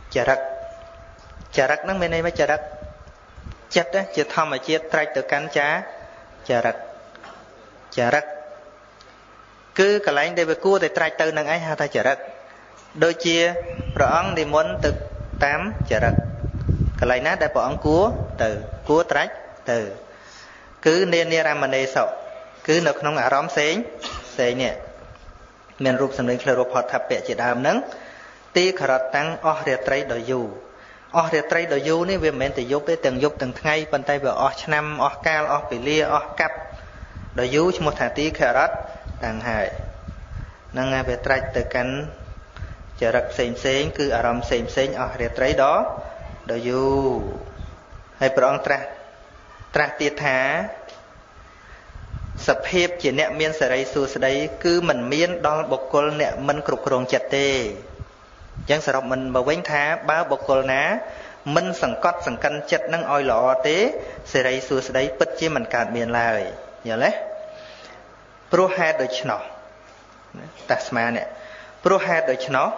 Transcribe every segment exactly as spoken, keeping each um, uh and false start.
chả rắc chả rắc nó bên đây mới chả rắc chất á chỉ thầm mà chia trách từ cắn chá chả rắc chả rắc cứ cả lãnh đây về cua thì trách từ năng ấy ha ta chả rắc đôi chia rõ đi muốn từ tám chả rắc cả lãnh nát đây bỏ cua từ cua trách từ cứ nên nên làm mà này sợ cứ nó không ngả róm xén xén nè mình rụp sầm lên khởi phật thập bệ chỉ đàm nắng ti khởi tăng o rệt trái đòi du o rệt trái đòi du này về mình từ dục tới từng dục từng ngày bên tay về o năm o cao o bị lia o cắt đòi du một thằng ti khởi rát tăng hại năng về trái từ cắn chờ rắc xén xén cứ ở róm xén xén o rệt trái đó đòi du hay bỏng tra tra tiệt thá sập hiệp chỉ nẹt miên sợi dây xù sợi dây cứ mình miên đo bọc cột nẹt mình cột cột chặt tê chẳng sờ mình mà quánh thá bao bọc cột ná mình sằng cót sằng canh chặt năng oi lọ té sợi dây xù sợi dây bứt chỉ mình cạn miên lại nhớ lấy pro hai đôi chnó tasma nè pro hai đôi chnó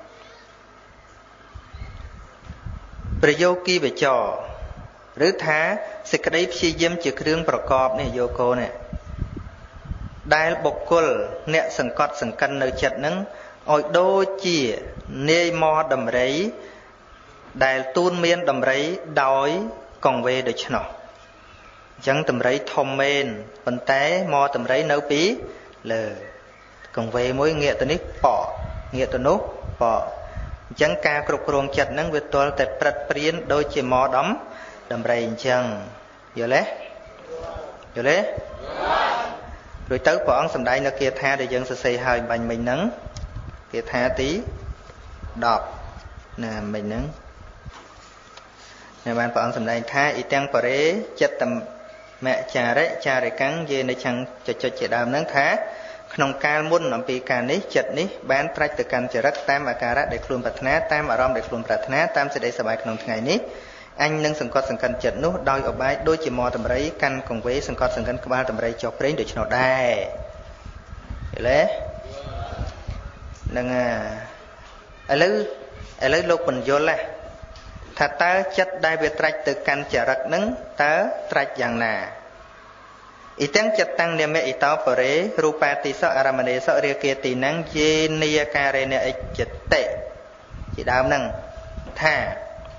ประโยค về trò rứ thá sẽ cái đấy phi diêm chỉ riêngประกอบ này vô cô nè đại bộc cul nè sừng cọt sừng cân nơi chật nứng ôi đôi chỉ nê mò đầm rấy đại tuôn miên đầm rấy đói còn về được chно chẳng đầm rấy thom men bên té mò đầm rấy nấu pí lờ còn về mối nghĩa từ nít bỏ nghĩa từ nút bỏ chẳng ca cục ruộng chật nứng về tôi tại bật priên đôi chỉ mò đóng đầm rấy chẳng giờ lẽ giờ lẽ rồi tới bọn sầm đây nó kia tha để dân sẽ xây hơi bành mình nắng kia tha tí đọt nè mình nắng nè bạn bọn sầm đây tha ít tăng vào đấy chất tầm mẹ cha đấy cha để cắn dê để chẳng cho cho chị đàm nắng thá không ca muốn làm vì cả ní chật ní bán trách từ căn chỉ rất tam và cả để luôn bật ná tam ở rom để luôn bật ná tam sẽ để sờ bài không ngày ní anh nâng sừng cọt sừng cân chật nút đôi ở bài đôi chỉ mò tầm rấy căn cùng với sừng cọt sừng cân ba tầm rấy cho prey được cho nó đai lẽ nâng à ở lứ ở lứ lục mình vô là thật ta chất đai về trách từ căn chả rắc nứng ta trách dạng nà ý tiếng chất tăng niệm mẹ ý tao phở rế rupa tì sọ aramane sọ ria kia tì năng dê nia kare nè ích chất tệ chỉ đào nâng thà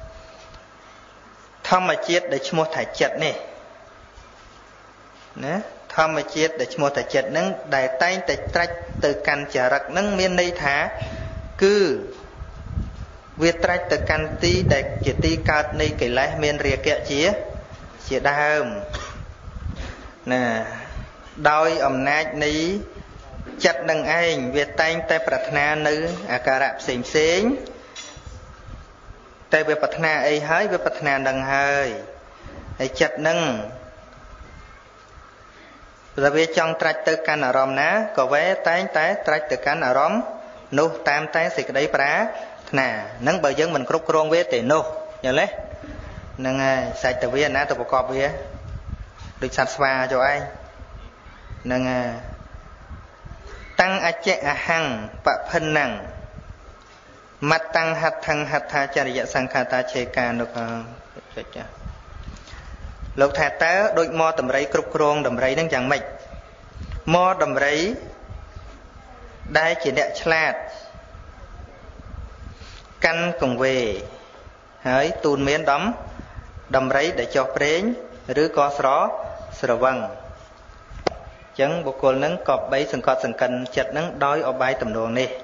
thầm mà chết để mua thải chật nè nè thầm mà chết để mua thải chật nâng đại tay tại trách từ căn chả rắc nâng miên đây thả cứ việc trách từ căn tí để chỉ tí cao này cái lái miên rìa kẹo chía chỉ đam nè đôi ẩm nát ní chật nâng anh việc tay tay pratna nữ à cà rạp xìm xính tại vì bát na ấy hơi với bát na đằng hơi ấy chặt nâng rồi về trong trách từ căn ở rom ná có vé tái tái trách từ căn ở rom nô tam tái xịt đấy prá nè nâng bởi dân mình cướp kron với tiền nô nhớ lấy nâng sạch từ viên ná từ bộ cọp với được sạch xòa cho ai nâng tăng a che a hằng bạ phân nằng mặt tăng hạt thăng hạt tha cha địa sang kha ta chê ca được lục thà tá đôi mò tầm rấy cục kron đầm rấy đang chẳng mệt mò đầm rấy đai chỉ đẹp chlat căn cùng về hỡi tuôn miến đấm đầm rấy để cho prén rứ có só sờ văng chẳng bộ cồn nắng cọp bấy sừng cọt sừng cần chật nắng đói ở bài tầm đường đi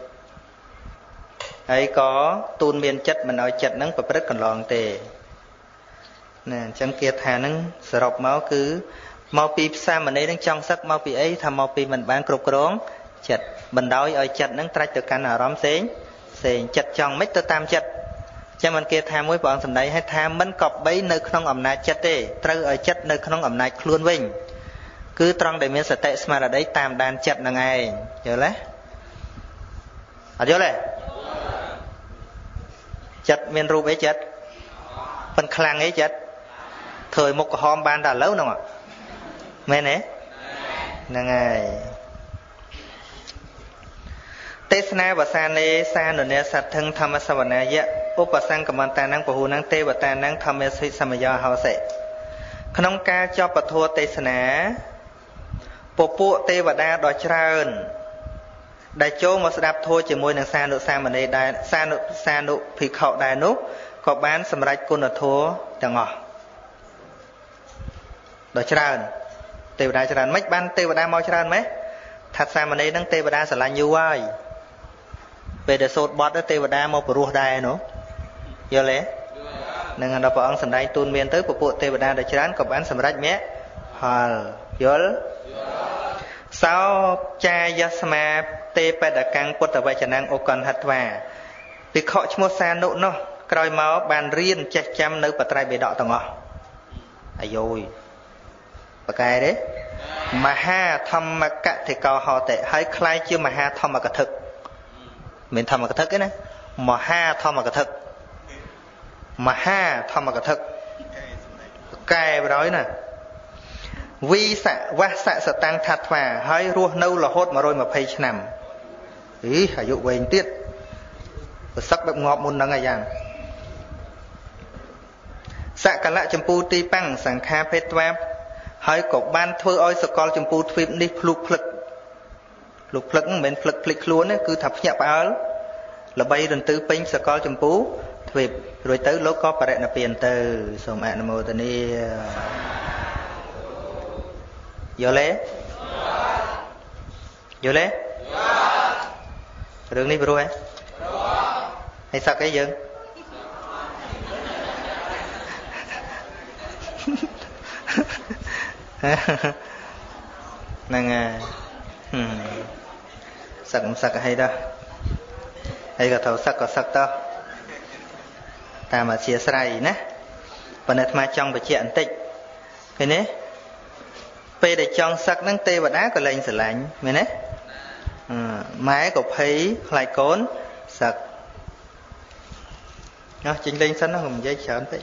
ấy có tuôn miên chất mình nói chất nắng và rất còn lòn tề nè chẳng kia thà nắng sọp máu cứ mau pi xa mình ấy đang trong sắc mau pi ấy tham mau pi mình bán cục rốn chất mình đói ở chất nắng trai từ căn ở róm xén xén chất trong mấy tơ tam chất cho mình kia tham với bọn sầm đấy hay tham mình cọp bấy nơi không ẩm nát chất đi trừ ở chất nơi không ẩm nát luôn vinh cứ trong để miếng sợi tệ mà ở đấy tam đàn chất là ngày nhớ lấy ở chỗ này chất miền ru ấy chất phần khang ấy chất thời một hôm ban đã lâu không ạ men ấy là ngày Tesna và Sane sa nửa nè sát thân tham savana ya ឧបសង្កមន្តានังពហុនังទេវតានังធម្មសិសមយោហោសិក្នុងការចប់ពធទេសនាពពួកទេវតាដ៏ច្រើនដែលចូលមកស្ដាប់ធម៌ជាមួយនឹងសានុសាមណេរដែរសានុសានុភិក្ខុដែរនោះក៏បានសម្រេចគុណធម៌ទាំងអស់ដ៏ច្រើនទេវតាច្រើនមិនបានទេវតាមកច្រើនម៉េចថាសាមណេរនឹងទេវតាស្រឡាញ់យូរហើយពេលដែលសូត្របត់ទេវតាមកព្រោះដែរនោះយល់ទេនឹងដល់ព្រះអង្គសម្ដែងទូនមានទៅពពួកទេវតាដ៏ច្រើនក៏បានសម្រេចមគ្គផលយល់សោចាយស្មាទេបដកាំងពុទ្ធវចនាងអកន្ធត្វាភិក្ខុឈ្មោះសានុនោះក្រោយមកបានរៀនចេះចាំនៅបត្រៃបិដកទាំងអស់អាយយបកែទេមហាធម្មកតិកោហោតិហើយคล้ายជាមហាធម្មកថាមិនធម្មកថាទេណាមហាធម្មកថាមហាធម្មកថាកែបរយណាវិសវសសតាំងថាថ្វាហើយរស់នៅរហូតmột trăm hai mươiឆ្នាំអីអាយុវែងទៀតប្រសឹកបែបងាប់មុនហ្នឹងហើយយ៉ាងសកលៈចម្ពូទីប៉ាំងសង្ខាភេទវាហើយក៏បានធ្វើឲ្យសកលចម្ពូទ្វីបនេះភ្លុកភ្លឹកភ្លុកភ្លឹកមិនមែនភ្លឹកភ្លេចខ្លួនទេគឺថាភ្ញាក់ផ្អើលល្បីរន្ទឺពេញសកលចម្ពូទ្វីបរួចទៅលោកក៏បរិនិព្វានទៅសូមអនុមោទនាយល់ទេយល់ទេរឿងនេះព្រោះហ៎ហើយសឹកអីយើងហ្នឹងហើយសឹកមិនសឹកអីដែរហើយក៏ត្រូវសឹកក៏សឹកទៅតាមអធិស្ឋានណាប៉ុន្តែអាត្មាចង់បញ្ជាក់បន្តិចឃើញទេពេលដែលចង់សឹកហ្នឹងទេវតាក៏លែងស្រឡាញ់មែនទេម៉ែក៏ភ័យខ្លាចកូនសឹកអោះចេញលេងសិនណាកុំនិយាយច្រើនពេក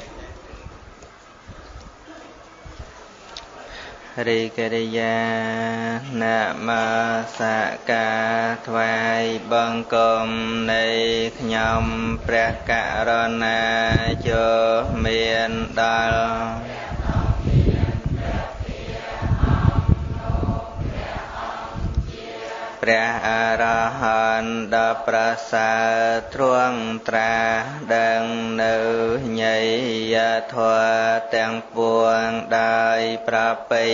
រិករិយានមសាកាថ្វាយបង្គំនៃខ្ញុំព្រះករុណាចូលមានដល់ព្រះអរហន្តដ៏ប្រសើរទ្រង់ត្រាស់ដឹងនៅញយធម៌ទាំងពួងដោយប្រពៃ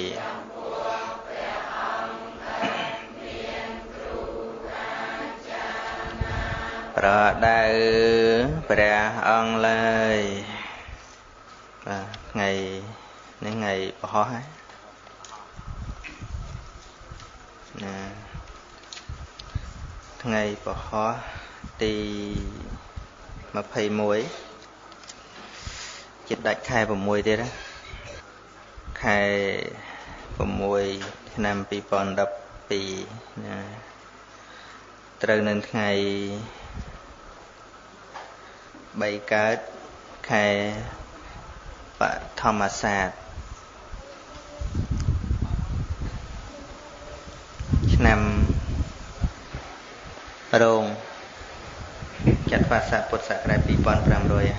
ប្រដៅព្រះអង្គឡើយបាទថ្ងៃនេះថ្ងៃបរោះហើយណាថ្ងៃពហុទីยี่สิบเอ็ดចិត្តដាច់ខែหกទៀតណាខែหกឆ្នាំยี่สิบสิบสองណាត្រូវនៅថ្ងៃបីកើតខែបឋមសាទឆ្នាំរោងចត្វាស័កពុទ្ធសករាជยี่ห้าห้าหก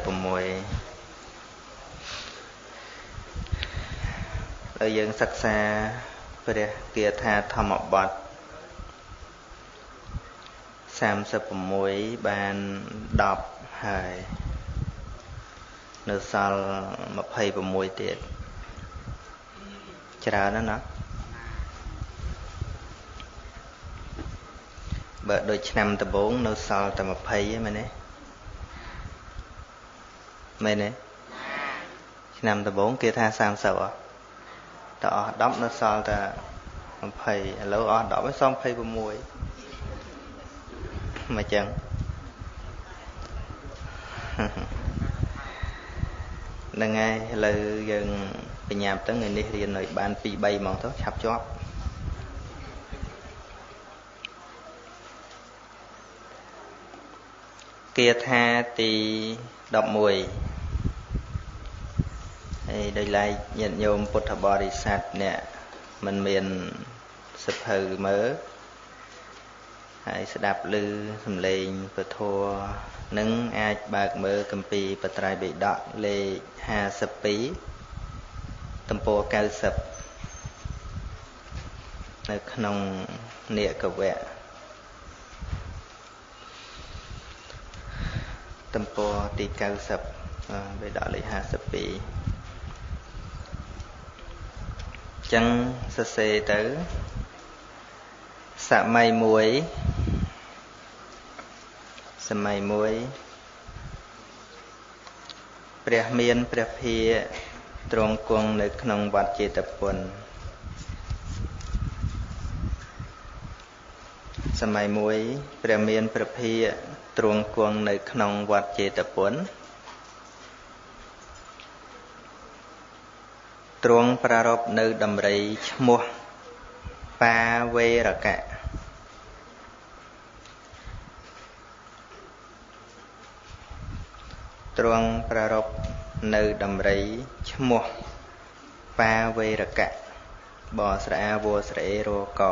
ហើយយើងសិក្សាព្រះគាថាធម្មបទสามสิบหกបានដប់ហើយនៅសល់ยี่สิบหกទៀតច្រើនណាស់ណាបើដូចឆ្នាំដំបូងនៅសល់តែยี่สิบហ្នឹងមែនទេមែនទេឆ្នាំដំបូងគេថាสามสิบអស់តអស់ដប់នៅសល់តែยี่สิบឥឡូវអស់ដប់ហើយសល់ยี่สิบหกមកចឹងហ្នឹងហើយឥឡូវយើងបញ្ញាប់ទៅថ្ងៃនេះរៀនឲ្យបានពីរបីហ្មងទៅឆាប់ជាប់គាថាទី十一ហើយដោយឡែកញាតិញោមពុទ្ធបរិស័ទអ្នកមិនមានសិភៅមើលហើយស្ដាប់ឮសំឡេងពធនឹងអាចបើកមើលគម្ពីរបត្រៃបិដកលេខห้าสิบสองទំព័រเก้าสิบនៅក្នុងនេកវៈទំព័រទីเก้าสิบบិដកលេខห้าสิบสองចឹងសរសេរទៅសម័យមួយសម័យមួយព្រះមានព្រះភិយទ្រង់គង់នៅក្នុងវត្តចេតពុនសម័យមួយព្រះមានព្រះភិយទ្រង់គង់នៅក្នុងវត្តចេតពុនទ្រង់ប្រារព្ធនៅដំរីឈ្មោះបាវេរកៈទ្រង់ប្រារព្ធនៅដំរីឈ្មោះបាវេរកៈបស្រអាវស្រអេរក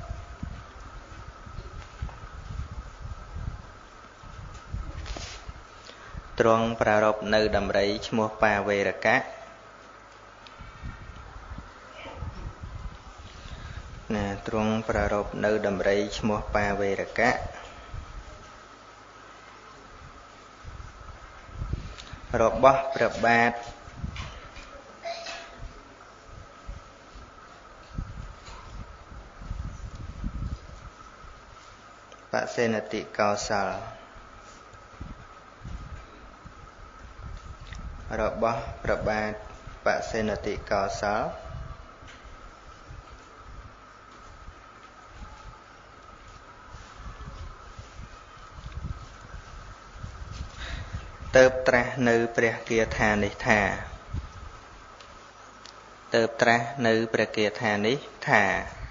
ទ្រង់ប្រារព្ធនៅដំរីឈ្មោះបាវេរកៈណាទ្រង់ប្រារព្ធនៅដំរីឈ្មោះបាវេរកៈរបស់ព្រះបាទបសេនតិកោសលរបស់ព្រះបាទបសេនតិកោសលទៅត្រាស់នៅព្រះគាថានេះថាទៅត្រាស់នៅព្រះគាថានេះថា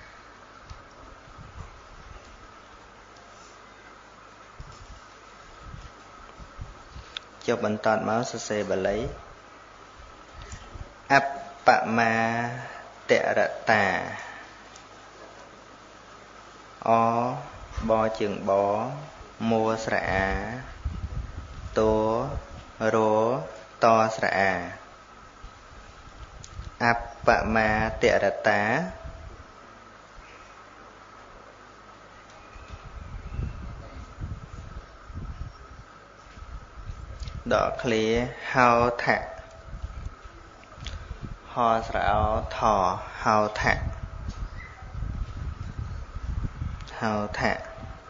ចុះបន្តមកសរសេរបាលីអបមាតរតាអបជើងបមួស្រអាតរតស្រអាអបមាតរតាដកឃ្លាហៅថៈហស្រអោថហៅថៈហៅថៈ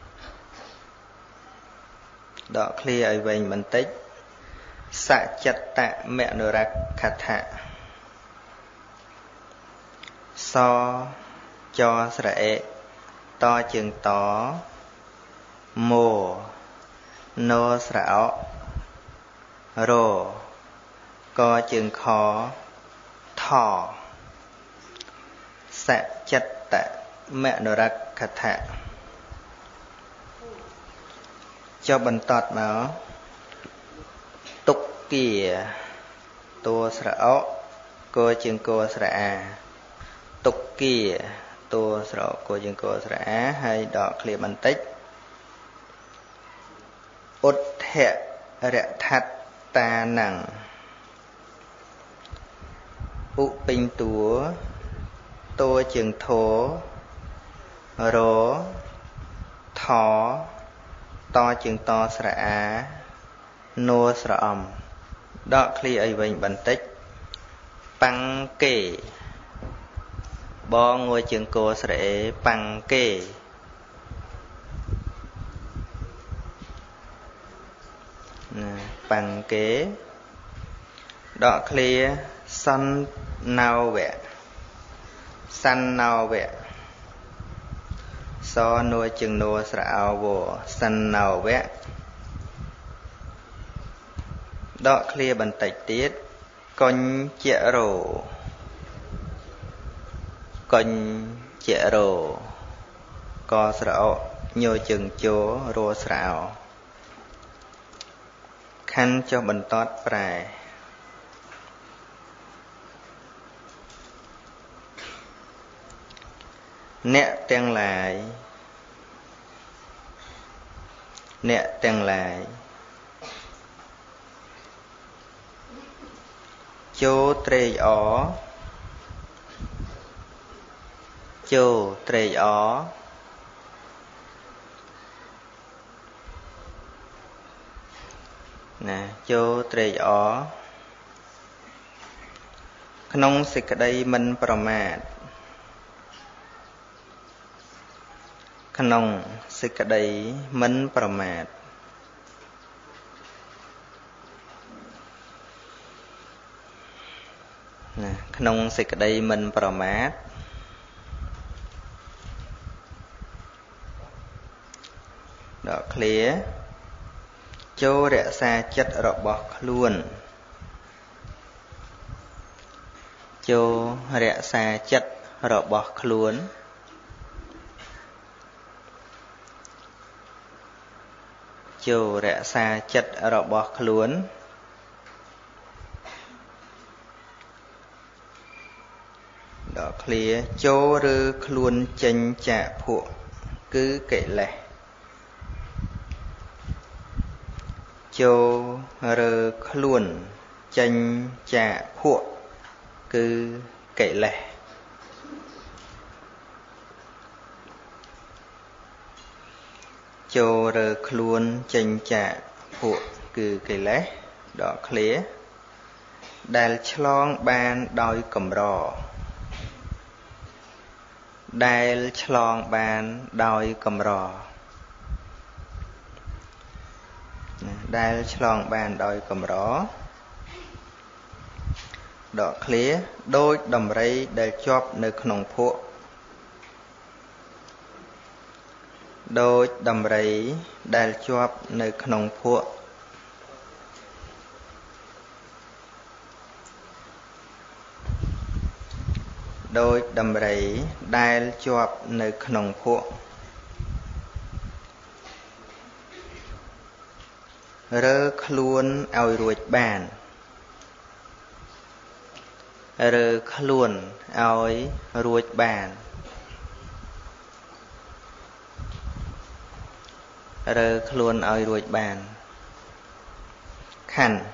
ដកឃ្លាឲ្យវែងបន្តិចសច្ចតមនុរក្ខថៈសចស្រអេតជើងតមោណោស្រអោរកជើងខថសច្ចតមនុរក្ខថៈចុះបន្តមកទុក្គាតួស្រអកកជើងកស្រអាទុក្គាតួស្រអកកជើងកស្រអាហើយដកឃ្លាបន្តិចឧទ្ធរថតានំឧពេញតួតួជើងធរថតជើងតស្រអាណួស្រអំដកឃ្លាឲ្យវិញបន្តិចបាំងគេបងងួយជើងកស្រអេបាំងគេណាបាំងគេដកឃ្លាសន្ណោវៈសន្ណោវៈសនួជើងនួស្រអោវសន្ណោវៈដកឃ្លាបន្តិចទៀតកញ្ចរោកញ្ចរោកស្រអោញោជើងជោរស្រអោខណ្ឌចុះបន្តប្រែអ្នកទាំងឡាយអ្នកទាំងឡាយ chô trê ó chô trê ó nè chô trê óក្នុងសេចក្តីមិនប្រមាទក្នុងសេចក្តីមិនប្រមាទណាក្នុងសេចក្តីមិនប្រមាទដក clear ចូលរក្សាចិត្តរបស់ខ្លួនចូលរក្សាចិត្តរបស់ខ្លួនចូលរក្សាចិត្តរបស់ខ្លួនដល់ clear ចូលឬខ្លួនចេញចាកភក់គឺកិលេសចូលឬខ្លួនចេញចាកភក់គឺកិលេសចូលរើខ្លួនចេញចាកភក់គឺកិលេសដក clear ដែលឆ្លងបានដោយកម្រដែលឆ្លងបានដោយកម្រដែលឆ្លងបានដោយកម្រដក clear ដូចដំរីដែលជាប់នៅក្នុងភក់ដូចដំរីដែលជាប់នៅក្នុងភក់ដូចដំរីដែលជាប់នៅក្នុងភក់រើខ្លួនឲ្យរួចបានរើខ្លួនឲ្យរួចបានរើខ្លួនឲ្យរួចបានខណ្ឌ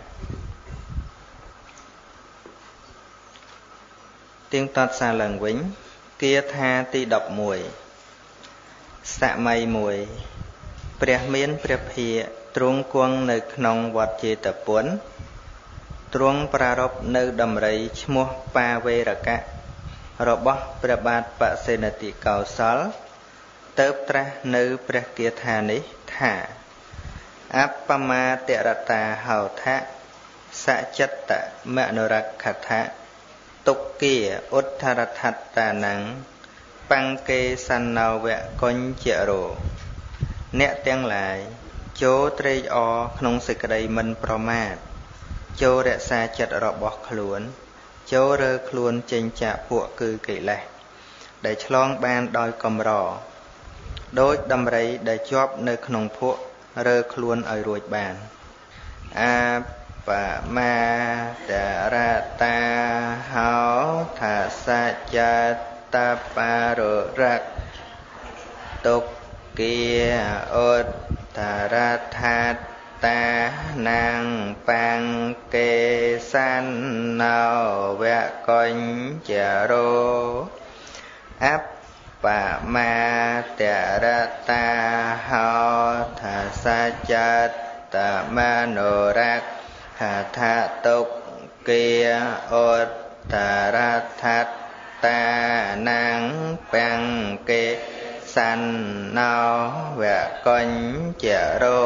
ទៀងទាត់សារឡើងវិញគាថាទីដប់មួយសម័យមួយព្រះមានព្រះភិក្ខទ្រង់គង់នៅក្នុងវត្តចេតពុនទ្រង់ប្រារព្ធនៅដំរីឈ្មោះបាវេរកៈរបស់ព្រះបាទបសេនតិកោសលទើបត្រាស់នៅព្រះគាថានេះថាអបមាតរតាហោថៈសច្ចតមនោរក្ខថៈទុក្គាឧទ្ធរថត្តានੰបង្កេសណោវៈកញ្ចរោអ្នកទាំងឡាយចូលត្រេកអរក្នុងសេចក្តីមិនប្រមាទចូលរក្សាចិត្តរបស់ខ្លួនចូលរើខ្លួនចេញចាកពួកគឺកិលេសដែលឆ្លងបានដោយកម្រដោយដំរីដែលជាប់នៅក្នុងភក់រើខ្លួនឲ្យរួចបានអបមាតរតាហោថាសច្ចតបររៈទុក្គាឧត្តរថតានੰបង្កេសណោវៈកញ្ចរោអបមាតរតាហោថាសច្ចតមនោរក្ខថទុក្គាឧត្តរថតានੰបង្កេសណោវៈកញ្ចរោ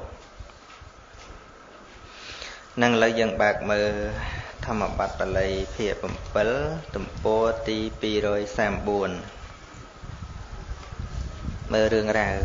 នឹងឥឡូវយើងបើកមើលធម្មបទបាលីភាគbảyទំព័រទីពីររយសាមបួនមើលរឿងរ៉ាវ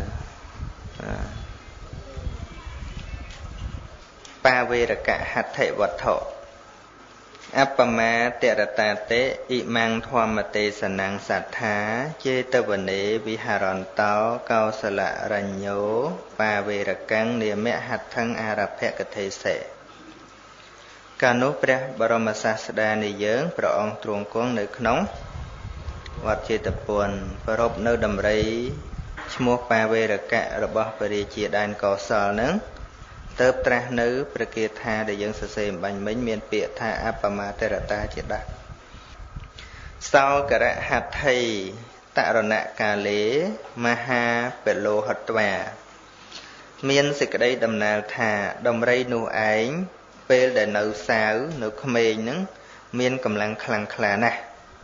បាវេរកហត្ថិវត្ថុអបមាតរតាតេអ៊ីម៉ាំងធម្មទេសនំសត្ថាចេតវនេវិហរន្តោកោសលរញ្ញោបាវេរកੰនាមហត្ថੰអារភកថេសេកាលនោះព្រះបរមសាស្តានៃយើងព្រះអង្គទ្រង់គង់នៅក្នុងវត្តចេតពុនប្រពនៅដំរីឈ្មោះបាវេរកៈរបស់ព្រះរាជាដែនកោសលនឹង tớp tra nữ pra kia tha để dân sơ sê bánh mình miền bịa tha apama terata chết đá sau cả rạ hạt thầy tạ rồ nạ cà lế maha pelo hạt tòa miền dịch đây đầm nào thà đầm rây nụ ánh pel để nấu sáo nấu khmê nứng miền cầm lăng khlang khla nè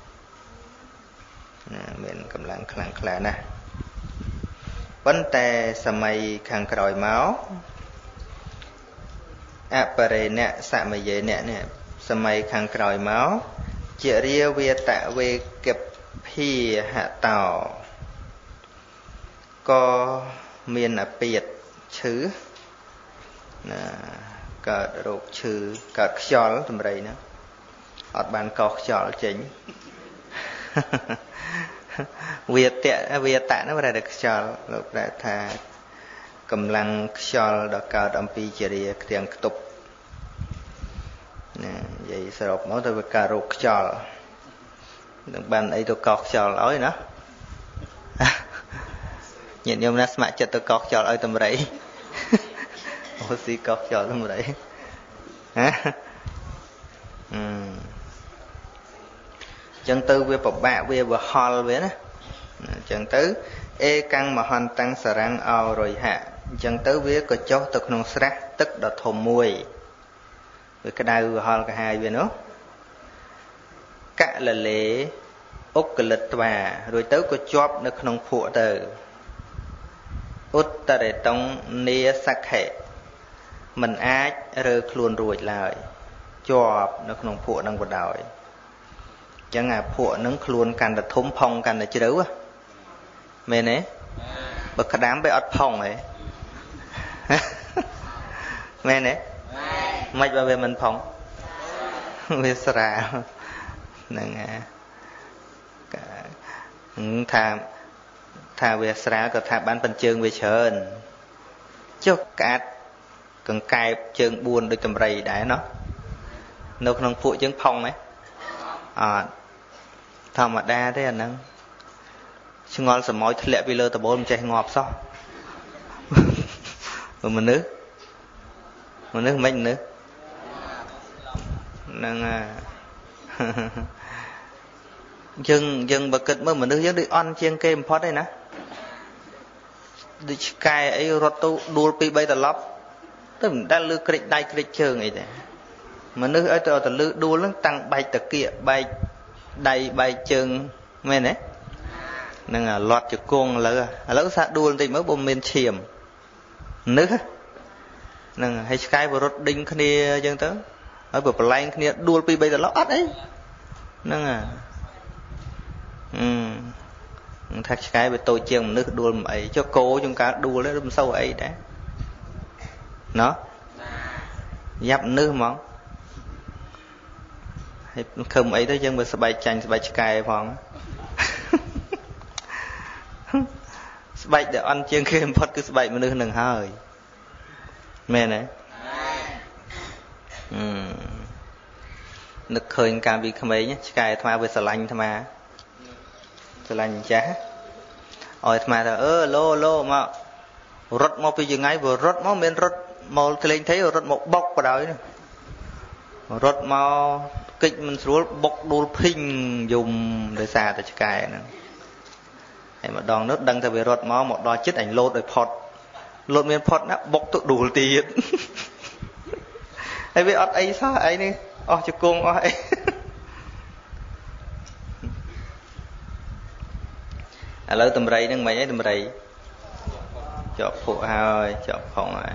miền cầm lăng khlang khla nè vấn đề sầm mây khang còi máu à bề nè sạ mây dễ nè nè sầm mây khang còi máu chỉ ria về tạ về kẹp phi hạ tàu có miền ở biệt chứ cờ rục chứ cờ xol tầm đây nữa ở bàn cọc xol chính việc tệ việc tạ nó ra được xol lúc đã thà cầm lăng xol đó cờ đầm pi chỉ ria tiếng tục vậy sờ máu tôi cờ rục xol bàn ấy tôi cọc xol ói nữa nhìn nhôm nát mạ chật tôi cọc xol ói tầm đây ô xí cọc xol tầm đây hả chân tư về bọc bạ về và hol về đó chân tứ e căng mà hoàn tăng sờ răng ao rồi hạ chân tứ về có chó tức nông srác tức đợt thồm mùi về cái đau và hol cả hai về nữa cả là lễ ốc cái lịch và rồi tới có chóp nó không phụ từ út ta để tông nia sắc hệ mình ác rơ luôn ruột lại chóp nó không phụ năng vào đòi chẳng à phụ nó luôn càng là thốn phong càng là chứ đâu á mẹ nè bậc cả đám bị ớt phong ấy mẹ nè mày vào về mình phong về sra nè thà thà về sra có thà bán phần chương về chơn chốt cát cần cài chương buồn được cầm rầy đá nó nó không phụ chương phong ấy à thầm mà đa thế anh nâng chứ ngon sầm mỏi thề bị lơ tờ bố mình chạy ngọt sao rồi mình nước mình nước mình nước nâng à dừng dừng bậc kịch mới mình nước dừng đi on chiên kem phốt đây nè đi cài ấy rót tu đua pi bay tờ lóp tức mình đang lư kịch đai kịch chơi này thế mà nước ấy tờ tờ lư đua nó tăng bay tờ kia bay đầy bay chân men đấy nâng à lọt cho con lỡ lỡ xa đua thì mới bom men chìm nước nâng hay sky vừa rốt đinh kia chân tới ở bờ plan kia đua pi bây giờ lót đấy nâng à um thạch sky về tôi chiêng nước đua ấy cho cô chúng ta đua lấy đâm sâu ấy đấy nó giáp nước món không ấy tới dân về sờ bay chanh sờ bay sky phong sờ bay để ăn chiên kem phật cứ sờ bay mà nước nâng hơi mẹ này nước khơi cam bị không ấy nhé sky tham về sờ lanh tham sờ lanh chá ôi tham là ơ lô lô mà rớt mau bây giờ ngay vừa rớt mau bên rớt mau lên thấy rớt một bọc vào đấy rớt mau kịch mình xuống bọc đu phình dùng để xả từ cái này hay mà đòn nước đăng theo về rớt máu một đo chết ảnh lột rồi phọt lột miền phọt nó bọc tự đủ tiền hay biết ọt ấy sao ấy đi ô cho cung ô ấy à lỡ tầm rây nâng mấy ấy tầm rây chọc phụ hơi chọc phòng rồi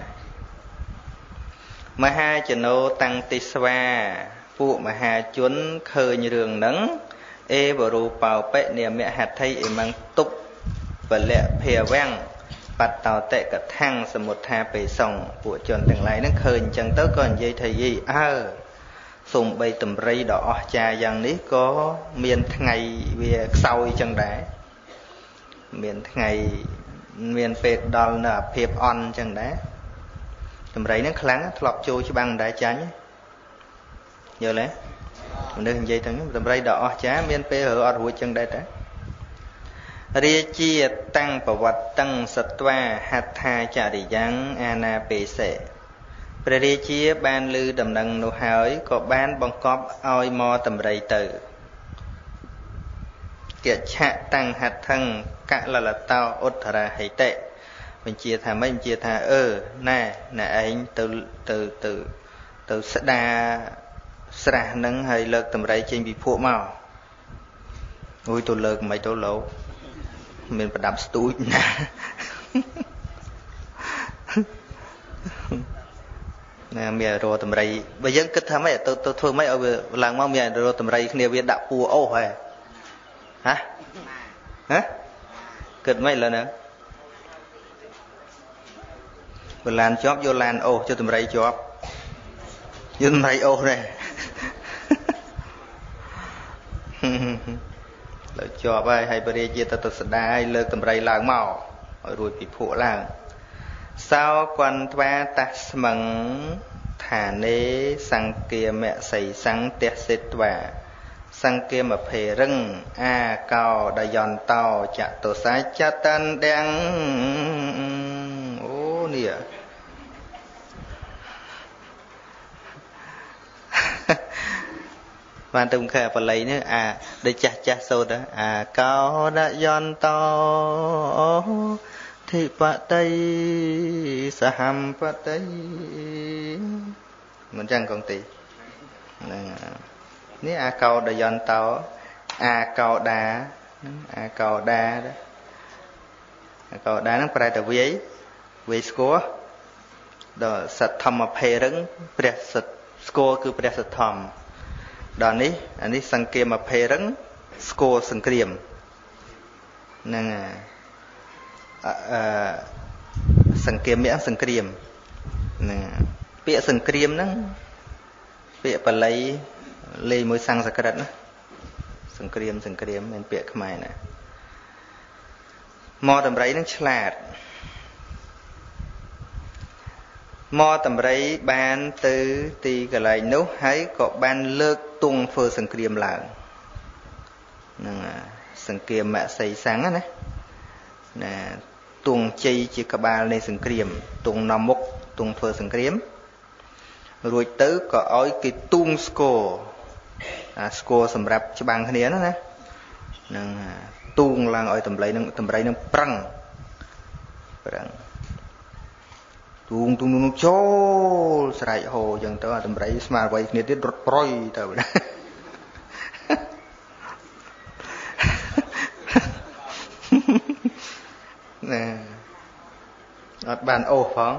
mà hai chân ô tăng tì sva phụ mà hà chuốn khơi như đường nắng e bờ rù bào pệ niệm mẹ hạt thay em mang túc và lẹ phè vang bạt tàu tệ cả thang sầm một tha bể sòng của chuẩn từng lại nó khơi chẳng tới còn dây thầy gì à sùng bay tầm rây đỏ trà rằng ní có miền ngày về sau chân đá miền ngày miền pet đòn là phep on chân đá tầm rây nó kháng lọc trôi cho băng đá tránh giờ lấy mình đưa hình dây thằng tầm rây đỏ chá miền pê ở ở hồi chân đây đó ria chia tăng bảo vật tăng sát toa hạt tha chả để giang ana pê sệ ព្រះរាជាបានឮដំណឹងនោះហើយក៏បានបង្គាប់ឲ្យមកតម្រៃទៅគច្ឆៈតាំងហត្ថੰកលលតោឧត្តរាហិតិបញ្ជាថាម៉េចបញ្ជាថាអឺណែណែឯងទៅទៅទៅទៅស្ដាស្រះនឹងហើយលើកតម្រៃចេញពីភក់មកអូយទៅលើកមិនទៅលោកមានប្រដាប់ស្ទូចណាណាមានរោតម្រៃបើយើងគិតថាម៉េចទៅទៅធ្វើម៉េចឲ្យវាឡើងមកមានរោតម្រៃគ្នាវាដាក់ពួរអូសហ៎ហ៎ហ៎គិតម៉េចលើហ្នឹងបើឡានជាប់យកឡានអូសចុះតម្រៃជាប់យកតម្រៃអូសដែរលើជាប់ហើយហើយបរិយាទៅទៅស្ដាយលើកតម្រៃឡើងមកឲ្យរួចពីភក់ឡើងសោគន្ទវាតាស្មឹងឋានេសង្គាមសីសង្ទសិតវាសង្គាមភេរឹងអាកោដយន្តោចតុសាចតាន់ទាំងអូនេះបានទៅខែបល័យនេះអាដូចចាស់ចាស់សូត្រអាកោដយន្តោធិបតីសហំបតីមិនចឹងកងទីហ្នឹងនេះអាកោដយន្តោអាកោដាអាកោដាអាកោដាហ្នឹងប្រែតែវាយវាយស្គរដល់សទ្ធម្មភេរឹងព្រះសទ្ធស្គរគឺព្រះសទ្ធម្មដល់នេះអានេះសង្គាមភេរឹងស្គរសង្គ្រាមហ្នឹងអឺសង្គាមសង្គ្រាមហ្នឹងពាក្យសង្គ្រាមហ្នឹងពាក្យបាលីលេខមួយសំស្ក្រឹតណាសង្គ្រាមសង្គ្រាមមានពាក្យខ្មែរណាមកតម្រៃហ្នឹងឆ្លាតមកតម្រៃបានទៅទីកន្លែងនោះហើយក៏បានលើកទង់ធ្វើសង្គ្រាមឡើងហ្នឹងសង្គ្រាមសីសੰងណាណាទង់ជ័យជាក្បាលនៃសង្គ្រាមទង់នាំមុខទង់ធ្វើសង្គ្រាមរួចទៅក៏ឲ្យគេទូងស្គរអាស្គរសម្រាប់ច្បាំងគ្នាណាណាហ្នឹងទូងឡើងឲ្យតម្រៃនឹងតម្រៃនឹងប្រឹងប្រឹងទូងទូងនោះចូលស្រែកហូរអញ្ចឹងទៅអាតម្រៃស្មារតីគ្នាទៀតរត់ប្រយទៅណាអត់បានអូសផង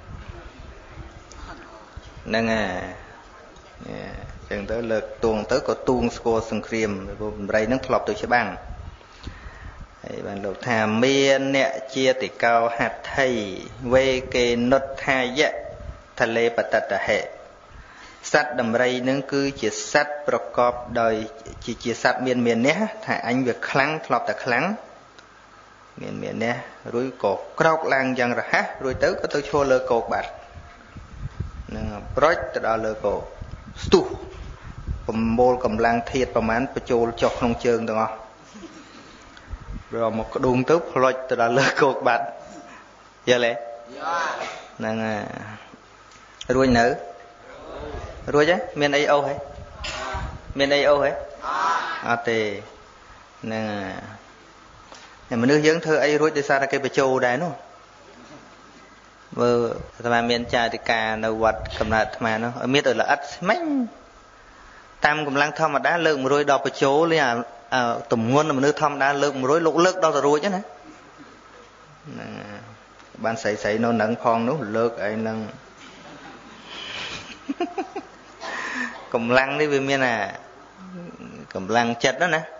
ហ្នឹងហើយអញ្ចឹងទៅលើកទួងទៅក៏ទួងស្គរសង្គ្រាមព្រោះបំរៃហ្នឹងធ្លាប់ទៅច្បាំងហើយបានលោកថាមានអ្នកជាតិកោហត្ថីវេកេនុតថាយៈទលេបតតហេសត្វដំរីនឹងគឺជាសត្វប្រកបដោយជាជាសត្វមានមានះថាអញវាខ្លាំងធ្លាប់តែខ្លាំងមានមានះរួចក៏ក្រោកឡើងយ៉ាងរហ័សរួចទៅក៏ទៅឈរលើគោកបាត់នឹងប្រូចទៅដល់លើគោកស្ទុះប្រមូលកម្លាំងធាតុប្រមាណបញ្ចូលចុះក្នុងជើងទាំងអស់រមកក្ដួងទៅផ្លុចទៅដល់លើគោកបាត់យល់ទេហ្នឹងហើយរួចនៅរួចហ៎មានអីអូសហ៎មានអីអូសហ៎អត់ទេហ្នឹងហើយមនុស្សយើងធ្វើអីរួចដោយសារតែគេបញ្ចូលដែរនោះមើលអាត្មាមានចារិកានៅវត្តកំណើតអាត្មានោះមានដូចល្អិតស្មាញ់តាមកម្លាំងធម្មតាលើកមួយរយដល់បញ្ចូលលេងអាទម្ងន់មនុស្សធម្មតាលើកមួយរយលោកលើកដល់ទៅរួចណាហ្នឹងបានស្រីស្រីនៅនឹងផងនោះលើកអីហ្នឹងកម្លាំងនេះវាមានអាកម្លាំងចិត្តណា